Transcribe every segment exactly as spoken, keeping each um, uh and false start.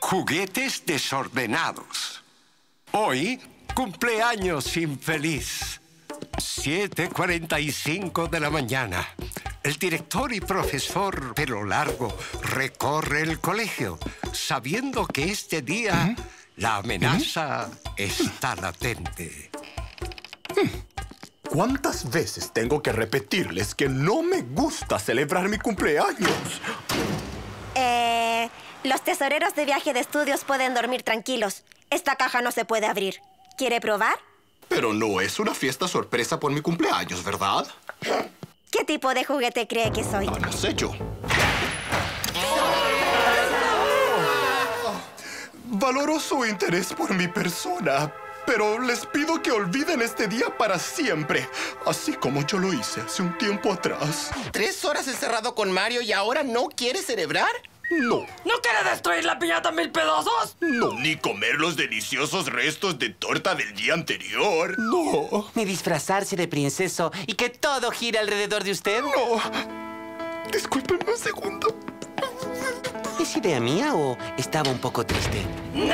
Juguetes desordenados. Hoy, cumpleaños infeliz. siete cuarenta y cinco de la mañana. El director y profesor Pelo Largo recorre el colegio, sabiendo que este día ¿Mm? la amenaza ¿Mm? está latente. ¿Cuántas veces tengo que repetirles que no me gusta celebrar mi cumpleaños? Eh... Los tesoreros de viaje de estudios pueden dormir tranquilos. Esta caja no se puede abrir. ¿Quiere probar? Pero no es una fiesta sorpresa por mi cumpleaños, ¿verdad? ¿Qué tipo de juguete cree que soy? Ah, no sé yo. Valoro su interés por mi persona, pero les pido que olviden este día para siempre, así como yo lo hice hace un tiempo atrás. ¿Tres horas encerrado con Mario y ahora no quiere celebrar? No. ¿No quiere destruir la piñata en mil pedazos? No. Ni comer los deliciosos restos de torta del día anterior. No. Ni disfrazarse de princeso y que todo gire alrededor de usted. No. Discúlpenme un segundo. ¿Es idea mía o estaba un poco triste? ¡No!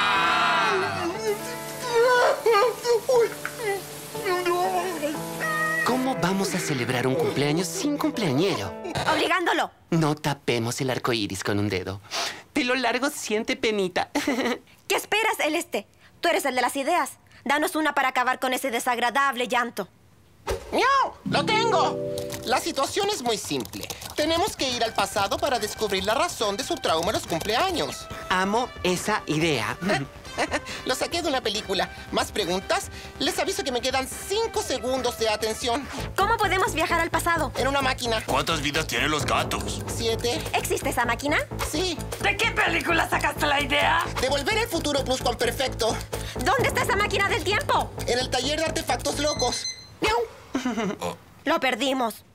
¿Cómo vamos a celebrar un cumpleaños sin cumpleañero? ¡Obligándolo! No tapemos el arco iris con un dedo. Pelo Largo siente penita. ¿Qué esperas, Celeste? Tú eres el de las ideas. Danos una para acabar con ese desagradable llanto. ¡Miau! ¡Lo tengo! La situación es muy simple. Tenemos que ir al pasado para descubrir la razón de su trauma en los cumpleaños. Amo esa idea. Lo saqué de una película. ¿Más preguntas? Les aviso que me quedan cinco segundos de atención. ¿Cómo podemos viajar al pasado? En una máquina. ¿Cuántas vidas tienen los gatos? Siete. ¿Existe esa máquina? Sí. ¿De qué película sacaste la idea? De Volver al Futuro Pluscuamperfecto. ¿Dónde está esa máquina del tiempo? En el taller de artefactos locos. ¡Miau! Oh. Lo perdimos.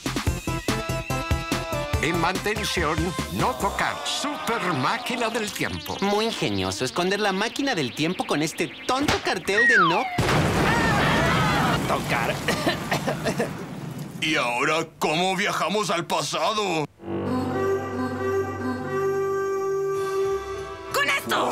En mantención, no tocar. Super máquina del tiempo. Muy ingenioso esconder la máquina del tiempo con este tonto cartel de no tocar. ¿Y ahora cómo viajamos al pasado? ¡Con esto!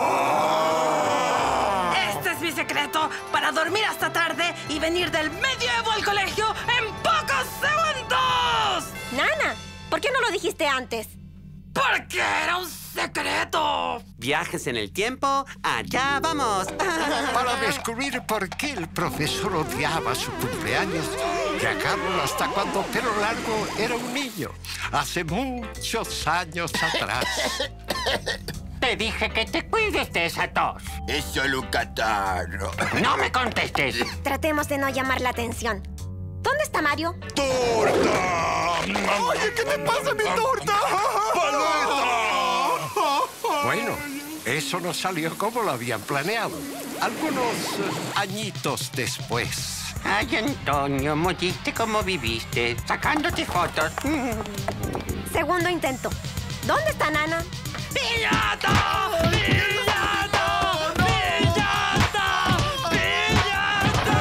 Este es mi secreto para dormir hasta tarde y venir del medioevo al colegio en pocos segundos. Nana, ¿por qué no lo dijiste antes? ¡Porque era un secreto! Viajes en el tiempo, allá vamos. Para descubrir por qué el profesor odiaba su cumpleaños, viajaron hasta cuando Pelo Largo era un niño, hace muchos años atrás. Te dije que te cuides de esa tos. Es solo un catarro. No me contestes. Tratemos de no llamar la atención. ¿Dónde está Mario? ¡Torta! ¡Oye, qué te pasa, mi torta! ¡Paleta! Bueno, eso no salió como lo habían planeado. Algunos eh, añitos después. Ay, Antonio, moriste como viviste, sacándote fotos. Segundo intento. ¿Dónde está Nana? ¡Piñata! ¡Piñata! ¡Piñata! ¡Piñata!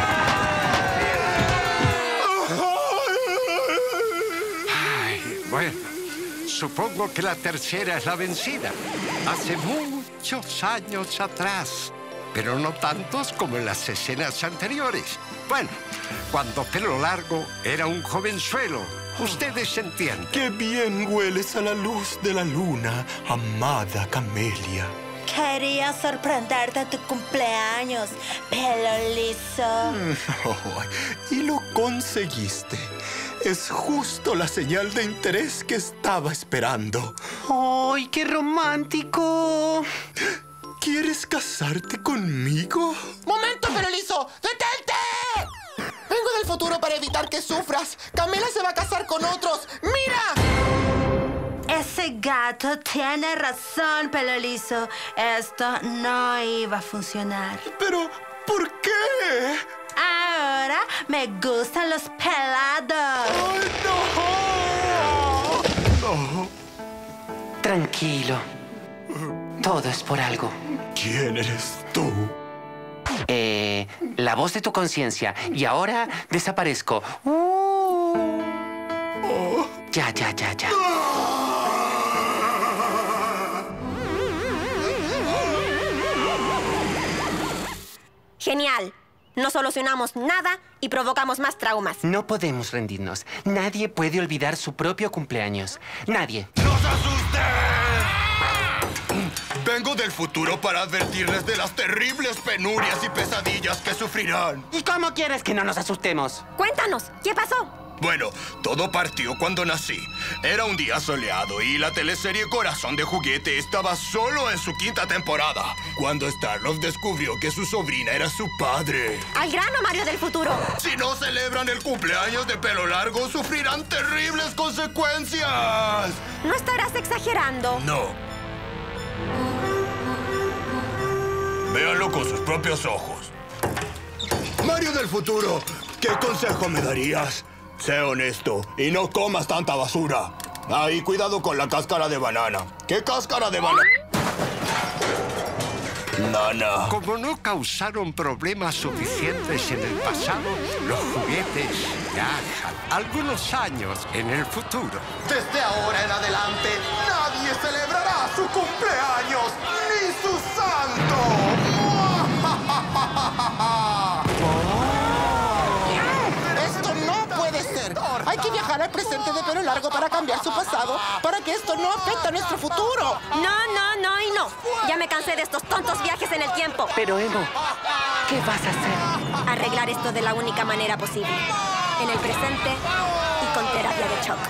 Ay, bueno, supongo que la tercera es la vencida. Hace muchos años atrás, pero no tantos como en las escenas anteriores. Bueno, cuando Pelo Largo era un jovenzuelo. Ustedes entienden. ¡Qué bien hueles a la luz de la luna, amada Camelia! Quería sorprenderte en tu cumpleaños, Pelo Liso. Oh, y lo conseguiste. Es justo la señal de interés que estaba esperando. ¡Ay, qué romántico! ¿Quieres casarte conmigo? ¡Momento, Pelo Liso! ¡Detente! Vengo del futuro para evitar que sufras. Camila se va a casar con otros. ¡Mira! Ese gato tiene razón, Pelo Liso. Esto no iba a funcionar. Pero, ¿por qué? Ahora me gustan los pelados. ¡Ay, no! No. Tranquilo. Todo es por algo. ¿Quién eres tú? Eh, la voz de tu conciencia. Y ahora desaparezco. Uh. Oh. Ya, ya, ya, ya. Genial. No solucionamos nada y provocamos más traumas. No podemos rendirnos. Nadie puede olvidar su propio cumpleaños. Nadie. ¡No se asusten! Vengo del futuro para advertirles de las terribles penurias y pesadillas que sufrirán. ¿Y cómo quieres que no nos asustemos? Cuéntanos, ¿qué pasó? Bueno, todo partió cuando nací. Era un día soleado y la teleserie Corazón de Juguete estaba solo en su quinta temporada, cuando Starlove descubrió que su sobrina era su padre. ¡Al grano, Mario del futuro! Si no celebran el cumpleaños de Pelo Largo, sufrirán terribles consecuencias. ¿No estarás exagerando? No. Véanlo con sus propios ojos. Mario del futuro, ¿qué consejo me darías? Sé honesto y no comas tanta basura. Ah, y cuidado con la cáscara de banana. ¿Qué cáscara de banana? Nana. Como no causaron problemas suficientes en el pasado, los juguetes viajan algunos años en el futuro. Desde ahora en adelante, nadie celebrará su cumpleaños ni su santo. ¡Esto no puede ser! Hay que viajar al presente de Pelo Largo para cambiar su pasado, para que esto no afecte a nuestro futuro. No, no, no y no. Ya me cansé de estos tontos viajes en el tiempo. Pero, Emo, ¿qué vas a hacer? Arreglar esto de la única manera posible. En el presente y con terapia de shock.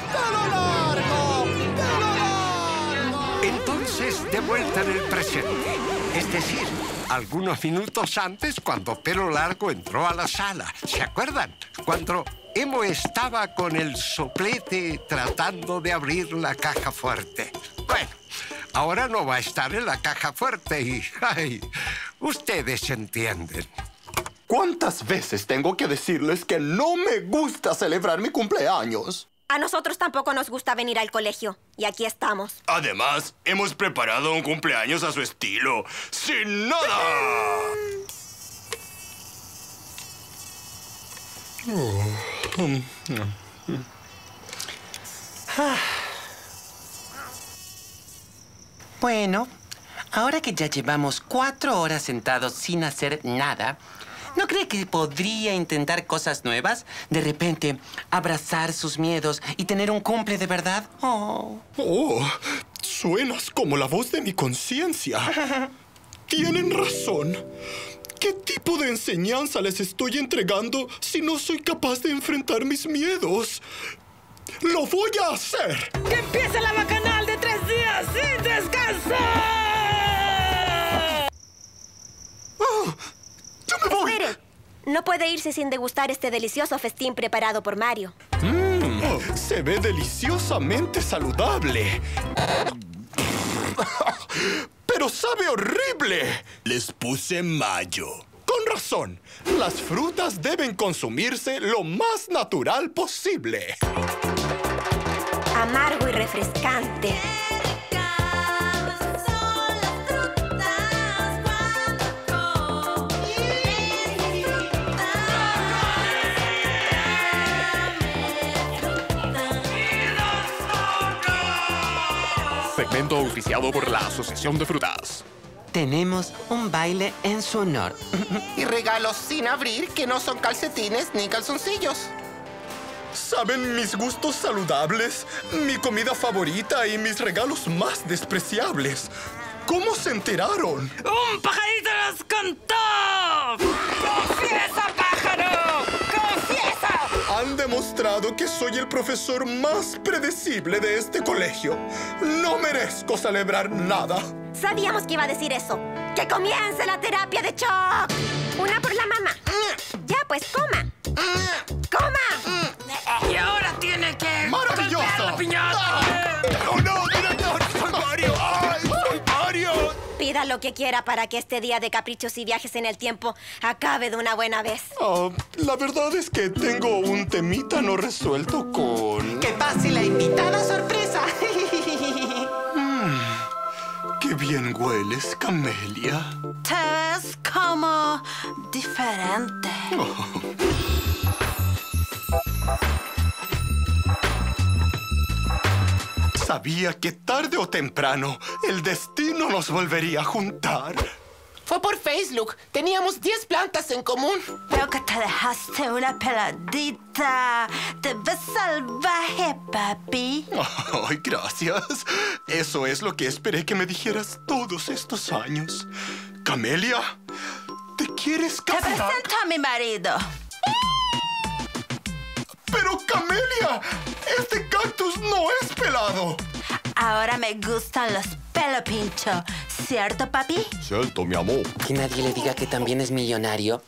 Entonces, de vuelta en el presente. Es decir, algunos minutos antes, cuando Pelo Largo entró a la sala. ¿Se acuerdan? Cuando Emo estaba con el soplete tratando de abrir la caja fuerte. Bueno, ahora no va a estar en la caja fuerte y... ¡ay! Ustedes entienden. ¿Cuántas veces tengo que decirles que no me gusta celebrar mi cumpleaños? A nosotros tampoco nos gusta venir al colegio. Y aquí estamos. Además, hemos preparado un cumpleaños a su estilo. ¡Sin nada! Bueno, ahora que ya llevamos cuatro horas sentados sin hacer nada, ¿no cree que podría intentar cosas nuevas? De repente, abrazar sus miedos y tener un cumple de verdad. Oh. Oh, suenas como la voz de mi conciencia. Tienen razón. ¿Qué tipo de enseñanza les estoy entregando si no soy capaz de enfrentar mis miedos? ¡Lo voy a hacer! ¡Que empiece la bacanal de tres días sin descanso! Oh, ¡yo me voy! Espere. No puede irse sin degustar este delicioso festín preparado por Mario. Mm, oh, se ve deliciosamente saludable. ¡Pero sabe horrible! Les puse mayo. Con razón. Las frutas deben consumirse lo más natural posible. Amargo y refrescante. Segmento auspiciado por la Asociación de Frutas. Tenemos un baile en su honor. Y regalos sin abrir que no son calcetines ni calzoncillos. ¿Saben mis gustos saludables, mi comida favorita y mis regalos más despreciables? ¿Cómo se enteraron? ¡Un pajarito nos contó! ¡Confiesa, pájaro! ¡Confiesa! Han demostrado que soy el profesor más predecible de este colegio. No merezco celebrar nada. Sabíamos que iba a decir eso. ¡Que comience la terapia de shock! Una por la mamá. Ya, pues, coma. ¡Coma! Y ahora tiene que... ¡Maravilloso! golpear la piñata. ¡Ah! ¡No, no, director! ¡Soy Mario! ¡Ay, soy Mario! Pida lo que quiera para que este día de caprichos y viajes en el tiempo acabe de una buena vez. Oh, la verdad es que tengo un temita no resuelto con... ¡Que pase la invitada sorpresa! mm, ¡Qué bien hueles, Camelia! Te ves como diferente. Oh. Sabía que tarde o temprano el destino nos volvería a juntar. Fue por Facebook. Teníamos diez plantas en común. Veo que te dejaste una peladita. Te ves salvaje, papi. Ay, gracias. Eso es lo que esperé que me dijeras todos estos años. Camelia, ¿te quieres Te casar? presento a mi marido. Pero, Camelia, este cactus no es pelado. Ahora me gustan los pelo pincho. ¿Cierto, papi? Cierto, mi amor. Que nadie le diga que también es millonario.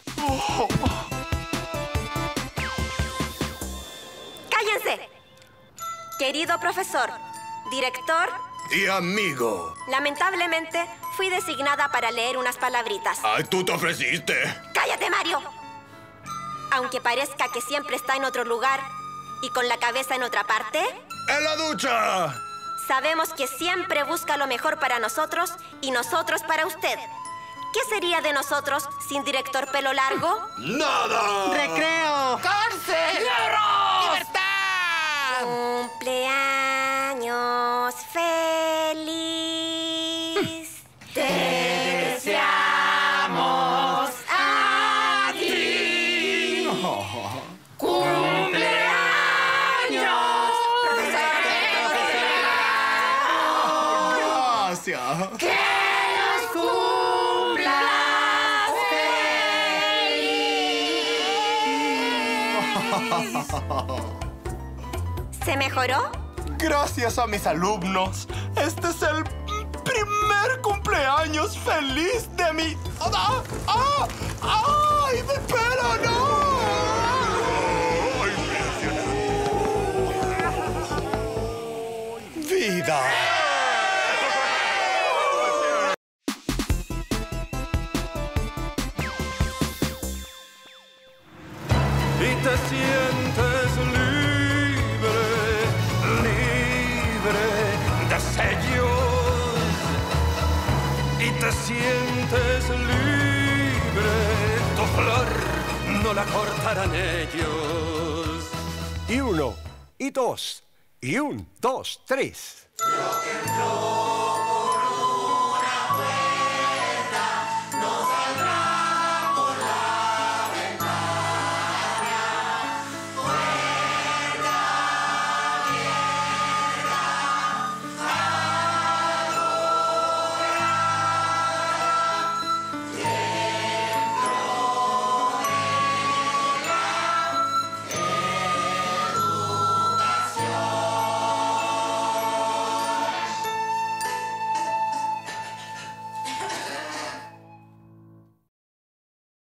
¡Cállense! Querido profesor, director, Y amigo. lamentablemente fui designada para leer unas palabritas. Ay, tú te ofreciste. ¡Cállate, Mario! Aunque parezca que siempre está en otro lugar y con la cabeza en otra parte, ¡En la ducha! sabemos que siempre busca lo mejor para nosotros y nosotros para usted. ¿Qué sería de nosotros sin director pelo largo? ¡Nada! ¡Recreo! ¡Cárcel! ¡Libertad! Cumpleaños feliz. Te deseamos a ti. Cumpleaños, profesor. Gracias. Que nos cumplas feliz. ¿Se mejoró? Gracias a mis alumnos, este es el primer cumpleaños feliz de mi... ¡Ah! ¡Ah! ¡Ay, mi pelo, no! ¡Vida! Y te sientes libre, libre de sellos. Y te sientes libre, tu flor no la cortarán ellos. Y uno, y dos, y un, dos, tres. Rock and roll.